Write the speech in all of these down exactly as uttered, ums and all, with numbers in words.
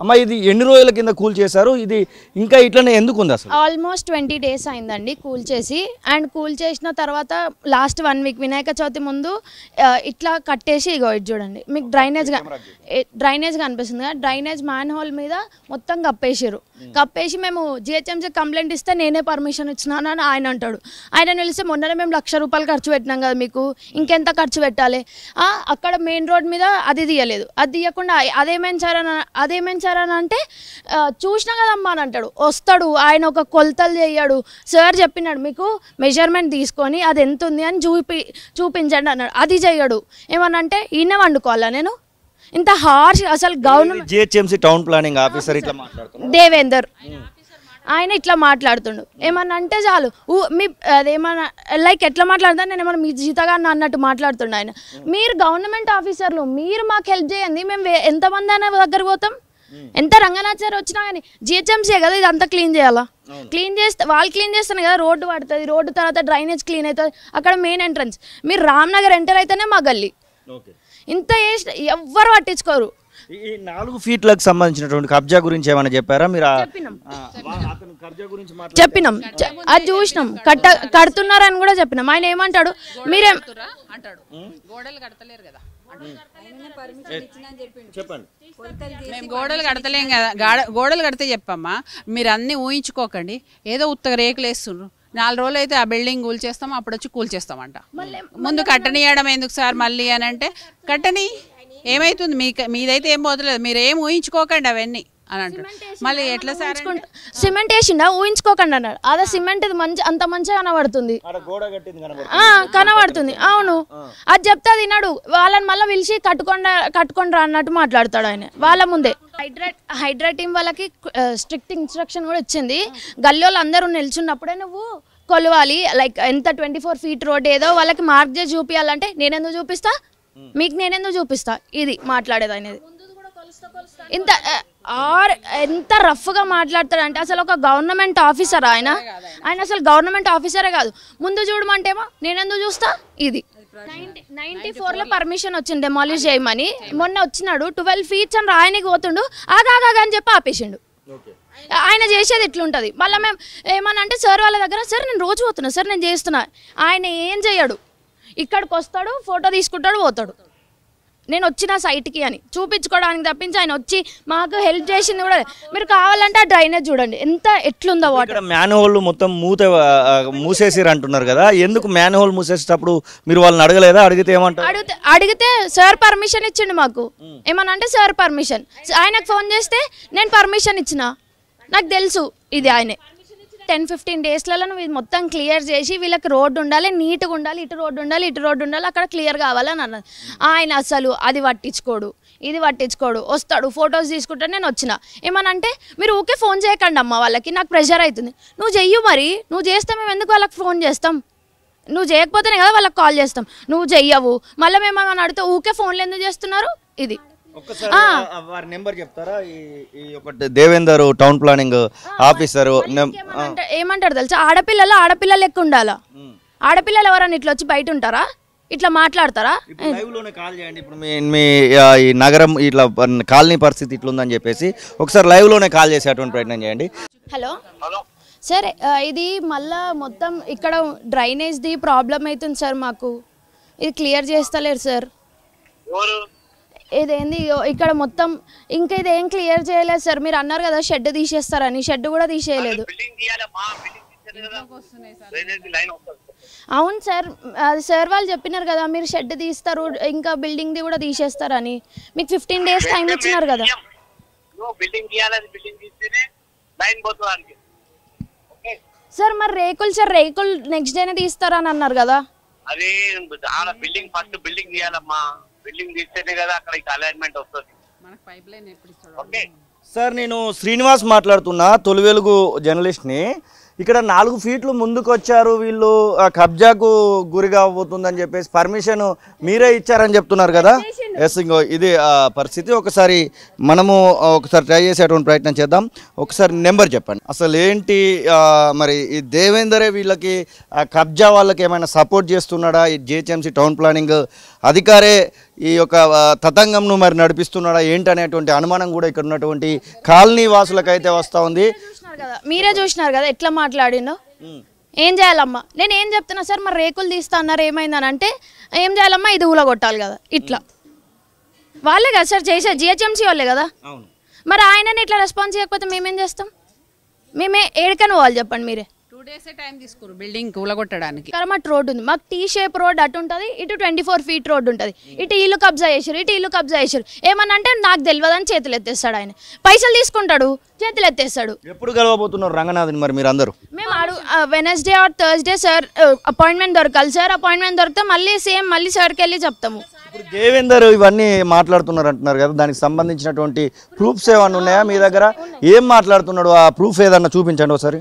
అమ్మ ఇది ఎన్ని రోజుల కింద కూల్ చేశారు, ఇది ఇంకా ఇట్లనే ఎందుకు ఉంది అసలు? ఆల్మోస్ట్ ట్వంటీ డేస్ అయిందండి కూల్ చేసి. అండ్ కూల్ చేసిన తర్వాత last one week Vinayaka Chavithi ముందు ఇట్లా కట్టేసి ఇగో ఇది చూడండి మీకు డ్రైనేజ్గా డ్రైనేజ్ కనిపిస్తుంది కదా, డ్రైనేజ్ మ్యాన్ హోల్ మీద మొత్తం కప్పేసారు. కప్పేసి మేము జిహెచ్ఎంసీ కంప్లైంట్ ఇస్తే నేనే పర్మిషన్ ఇచ్చినాను అని ఆయన అంటాడు. ఆయన నిలిస్తే మొన్ననే మేము లక్ష రూపాయలు ఖర్చు పెట్టినాం కదా, మీకు ఇంకెంత ఖర్చు పెట్టాలి? అక్కడ మెయిన్ రోడ్ మీద అది తీయలేదు, అది తీయకుండా అదేమేంచారని అదేమేంచారని అంటే చూసినా కదమ్మా అని అంటాడు. వస్తాడు ఆయన ఒక కొలతలు చేయడు. సార్ చెప్పినాడు మీకు మెజర్మెంట్ తీసుకొని అది ఎంత ఉంది అని చూపి చూపించండి అన్నాడు. అది చేయడు. ఏమన్నా అంటే ఈయన వండుకోవాలా నేను? ఇంత హార్ష్ అసలు government GHMC town planning officer ఇట్లా మాట్లాడుతున్నారు దేవేందర్, ఆయన ఇట్లా మాట్లాడుతుండు. ఏమన్నా అంటే చాలు మీ అదేమన్నా లైక్ ఎట్లా మాట్లాడుతాను నేను ఏమన్నా మీ జీతగా అన్నట్టు మాట్లాడుతుండే ఆయన. మీరు గవర్నమెంట్ ఆఫీసర్లు, మీరు మాకు హెల్ప్ చేయండి, మేము ఎంతమంది అయినా దగ్గర పోతాం. ఎంత రంగనాచారి వచ్చినా కానీ జిహెచ్ఎంసీ కదా ఇది అంతా క్లీన్ చేయాలా? క్లీన్ చేస్తే వాళ్ళు క్లీన్ చేస్తాను కదా, రోడ్డు పడుతుంది, రోడ్డు తర్వాత డ్రైనేజ్ క్లీన్ అవుతుంది, అక్కడ మెయిన్ ఎంట్రన్స్. మీరు రామ్నగర్ ఎంటర్ అయితేనే మా గల్లీ. ఇంత చేసి ఎవ్వరు పట్టించుకోరు. ఈ నాలుగు ఫీట్లకు సంబంధించినటువంటి కబ్జా గురించి ఏమైనా చెప్పారా మీరు? చెప్పినాం, అది చూసినాం, కట్ట కడుతున్నారని కూడా చెప్పినాం. ఆయన ఏమంటాడు మీరేం అంటాడు గోడలు కడతలేరు కదా, మేము గోడలు కడతలేం కదా, గోడలు కడితే చెప్పమ్మా మీరు అన్నీ ఊహించుకోకండి, ఏదో ఉత్తగా రేకులు వేస్తున్నారు. నాలుగు రోజులు అయితే ఆ బిల్డింగ్ కూల్ చేస్తాం, అప్పుడు వచ్చి కూల్ చేస్తామంట. ముందు కట్టనియడం ఎందుకు సార్ మళ్ళీ అని అంటే కట్టని ఏమైతుంది మీ మీదైతే ఏం పోతలేదు, మీరు ఏం ఊహించుకోకండి అవన్నీ అని అంటాడు. మళ్ళీ ఎట్లా సార్ సిమెంట్ వేసిండా ఊహించుకోకండి అన్నాడు. అదే సిమెంట్ మంచి అంత మంచిగా కనబడుతుంది కనబడుతుంది అవును, అది చెప్తే తిన్నాడు. వాళ్ళని మళ్ళీ పిలిచి కట్టుకుండా కట్టుకుండా అన్నట్టు మాట్లాడతాడు ఆయన వాళ్ళ ముందే. హైడ్రా హైడ్రా టీం వాళ్ళకి స్ట్రిక్ట్ ఇన్స్ట్రక్షన్ కూడా ఇచ్చింది. గల్లీ వాళ్ళు అందరూ నిల్చున్నప్పుడే నువ్వు కొలవాలి, లైక్ ఎంత ట్వంటీ ఫోర్ ఫీట్ రోడ్ ఏదో వాళ్ళకి మార్క్ చేసి చూపించాలంటే నేనెందుకు చూపిస్తా, మీకు నేనెందుకు చూపిస్తా, ఇది మాట్లాడేది అనేది. ఇంత ఆర్ ఎంత రఫ్గా మాట్లాడతాడంటే అసలు ఒక గవర్నమెంట్ ఆఫీసర్ ఆయన ఆయన అసలు గవర్నమెంట్ ఆఫీసరే కాదు. ముందు చూడమంటేమో నేనెందుకు చూస్తా, ఇది నైన్టీ నైన్టీ ఫోర్లో పర్మిషన్ వచ్చింది డెమాలిష్ చేయమని. మొన్న వచ్చినాడు ట్వెల్వ్ ఫీట్స్ అని రాయనికి పోతుండు, ఆగాగా అని చెప్పి ఆపేసిండు. ఆయన చేసేది ఇట్లుంటుంది. మళ్ళీ మేము ఏమన్నా అంటే సార్ వాళ్ళ దగ్గర సార్ నేను రోజు పోతున్నా సార్ నేను చేస్తున్నా, ఆయన ఏం చేయడు. ఇక్కడికి వస్తాడు, ఫోటో తీసుకుంటాడు, పోతాడు. నేను వచ్చిన సైట్కి అని చూపించుకోవడానికి తప్పించి ఆయన వచ్చి మాకు హెల్ప్ చేసింది కూడా. మీరు కావాలంటే ఆ డ్రైనేజ్ చూడండి ఎంత ఎట్లుందో వాటర్. మ్యాన్ హోల్ మొత్తం మూత మూసేసిరు అంటున్నారు కదా, ఎందుకు మ్యాన్ హోల్ మూసేసేటప్పుడు మీరు వాళ్ళని అడగలేదా? అడిగితే ఏమంటారు? అడిగితే అడిగితే సార్ పర్మిషన్ ఇచ్చిండు మాకు. ఏమన్నా అంటే సార్ పర్మిషన్, ఆయనకు ఫోన్ చేస్తే నేను పర్మిషన్ ఇచ్చిన, నాకు తెలుసు ఇది ఆయనే. టెన్ ఫిఫ్టీన్ డేస్లలో నువ్వు ఇది మొత్తం క్లియర్ చేసి వీళ్ళకి రోడ్డు ఉండాలి, నీట్గా ఉండాలి, ఇటు రోడ్డు ఉండాలి, ఇటు రోడ్డు ఉండాలి, అక్కడ క్లియర్ కావాలని అన్నది. ఆయన అసలు అది పట్టించుకోడు, ఇది పట్టించుకోడు. వస్తాడు ఫొటోస్ తీసుకుంటే నేను వచ్చిన. ఏమనంటే మీరు ఊకే ఫోన్ చేయకండి అమ్మ వాళ్ళకి, నాకు ప్రెషర్ అవుతుంది. నువ్వు చెయ్యు మరి, నువ్వు చేస్తే మేము ఎందుకు వాళ్ళకి ఫోన్ చేస్తాం? నువ్వు చేయకపోతేనే కదా వాళ్ళకి కాల్ చేస్తాం. నువ్వు చెయ్యవు, మళ్ళీ మేము ఏమన్నా అడిగితే ఊకే ఫోన్లు ఎందుకు చేస్తున్నారు? ఇది వారి నెంబర్ చెప్తారా? ఈ ఒకటి దేవేందర్ టౌన్ ప్లానింగ్ ఆఫీసర్ ఏమంటారు తెలుసా, ఆడపిల్లలు ఆడపిల్లలు లెక్క ఉండాలా. ఆడపిల్లలు ఎవరన్నా ఇట్లా వచ్చి బయట ఉంటారా, ఇట్లా మాట్లాడతారా? లైవ్ లోనే కాల్ చేయండి. ఇప్పుడు మీ మీ ఈ నగరం ఇట్లా కాలనీ పరిస్థితి ఇట్లుందని చెప్పేసి ఒకసారి లైవ్ లోనే కాల్ చేసేటువంటి ప్రయత్నం చేయండి. హలో సార్, ఇది మళ్ళా మొత్తం ఇక్కడ డ్రైనేజ్ది ప్రాబ్లం అవుతుంది సార్, మాకు ఇది క్లియర్ చేస్తలేరు సార్. ఇదేంది ఇక్కడ మొత్తం ఇంకా ఇది ఏం క్లియర్ చేయలేదు సార్. మీరు అన్నారు కదా షెడ్ తీసేస్తారని, షెడ్ కూడా తీసేయలేదు. అవును సార్, అది సార్ వాళ్ళు చెప్పినారు కదా మీరు షెడ్ తీస్తారు ఇంకా బిల్డింగ్ది కూడా తీసేస్తారని. మీకు ఫిఫ్టీన్ డేస్ టైం ఇచ్చినారు కదా. సార్ మరి రేకులు సార్ రేకులు నెక్స్ట్ డేనే తీస్తారని అన్నారు కదా. అది బిల్డింగ్ ఫస్ట్ బిల్డింగ్ తీయాలమ్మా, బిల్డింగ్ తీస్తేనే కదా అక్కడ అలైన్మెంట్ వస్తుంది. సార్ నేను శ్రీనివాస్ మాట్లాడుతున్నా, తొలి వెలుగు జర్నలిస్ట్ని. ఇక్కడ నాలుగు ఫీట్లు ముందుకు వచ్చారు వీళ్ళు, కబ్జాకు గురి కాబోతుందని చెప్పేసి పర్మిషన్ మీరే ఇచ్చారని చెప్తున్నారు కదా. ఎస్ ఇంకో ఇది ఆ, పరిస్థితి. ఒకసారి మనము ఆ, ఒకసారి ట్రై చేసేటువంటి ప్రయత్నం చేద్దాం. ఒకసారి నెంబర్ చెప్పండి. అసలు ఏంటి ఆ, మరి ఈ దేవేందరే వీళ్ళకి ఆ, కబ్జా వాళ్ళకి ఏమైనా సపోర్ట్ చేస్తున్నాడా? ఈ జిహెచ్ఎంసీ టౌన్ ప్లానింగ్ అధికారే ఈ యొక్క ఆ, తతంగంను మరి నడిపిస్తున్నాడా ఏంటి అనేటువంటి అనుమానం కూడా ఇక్కడ ఉన్నటువంటి కాలనీ వాసులకైతే వస్తూ ఉంది. చూసినారు కదా, మీరే చూసినారు కదా ఎట్లా మాట్లాడిందో. ఏం చేయాలమ్మా, నేను ఏం చెప్తున్నా సార్, మరి రేకులు తీస్తా అన్నారు ఏమైందని అంటే ఏం చేయాలమ్మా, ఇది ఊల కొట్టాలి కదా. ఇట్లా వాళ్ళే కదా సార్ చేసే, జిహెచ్ఎంసీ వాళ్ళే కదా. మరి ఆయనని ఇట్లా రెస్పాన్స్ చేయకపోతే మేమేం చేస్తాం? మేమే ఏడికని పోవాలి చెప్పండి మీరే. టూ డేసే టైం తీసుకురు బిల్డింగ్ కూలగొట్టడానికి. కరమట్ రోడ్ ఉంది మాకు, టీ షేప్ రోడ్ అటు ఉంటుంది, ఇటు ట్వంటీ ఫోర్ ఫీట్ రోడ్ ఉంటుంది. ఇటు ఇల్లు కబ్జా చేసారు, ఇటు ఇల్లు కబ్జా చేసారు. ఏమన్నా అంటే నాకు తెలియదు అని చేతులు ఎత్తేస్తాడు ఆయన. పైసలు తీసుకుంటాడు, చేతులు ఎత్తేస్తాడు. ఎప్పుడు కలవబోతున్నారు రంగనాథ్ని మరి మీరు అందరూ? మేము అడుగు Wednesday or Thursday sir appointment దొరకాలి సార్. అపాయింట్మెంట్ దొరికితే మళ్ళీ సేమ్ మళ్ళీ సార్కి వెళ్ళి చెప్తాము. ఇప్పుడు దేవేందర్ ఇవన్నీ మాట్లాడుతున్నారు అంటున్నారు కదా, దానికి సంబంధించినటువంటి ప్రూఫ్స్ ఏమన్నా ఉన్నాయా మీ దగ్గర? ఏం మాట్లాడుతున్నాడు? ఆ ప్రూఫ్ ఏదన్నా చూపించండి ఒకసారి.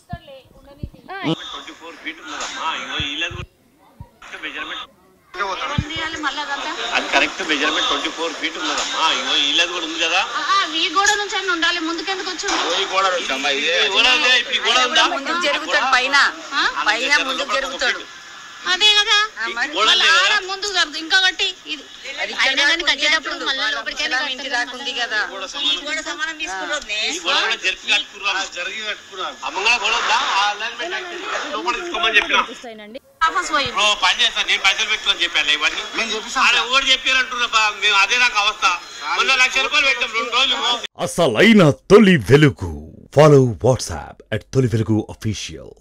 అది correct measurement twenty four feet ఉన్నదమ్మా. ఇగో ఇల్లది కూడా ఉంది కదా. ఈ గోడ నుంచి అన్న ఉండాలి, ముందుకు ఎందుకు వచ్చి ఈ గోడ ఉందమ్మా. ఇదే గోడ ఉందా? ఇప్పుడు ఈ గోడ ఉందా? ముందుకు జరుగుతాడు, పైన పైన ముందుకు జరుగుతాడు. అదే కదా ముందుకు జరుగుతుంది. ఇంకొకటి ఇది కట్టేటప్పుడు ఇంటి దాకా ఉంది కదా. ఈ గోడ కూడా జరిపి కట్టుకున్నారు, జరిగి కట్టుకున్నారు. అమ్మగా గోడ ఉందా? ఆ అలైన్మెంట్ లోపల తీసుకోమని చెప్పినా పని చేస్తాను నేను, పైసలు పెట్టుకోని చెప్పాను. ఇవన్నీ ఆయన ఊరు చెప్పారంటున్నా. మేము అదే నాకు అవస్థ. మొన్న లక్ష రూపాయలు పెట్టాం రెండు రోజులు. అసలైన తొలి వెలుగు. ఫాలో వాట్సాప్ అట్ తొలి వెలుగు అఫీషియల్.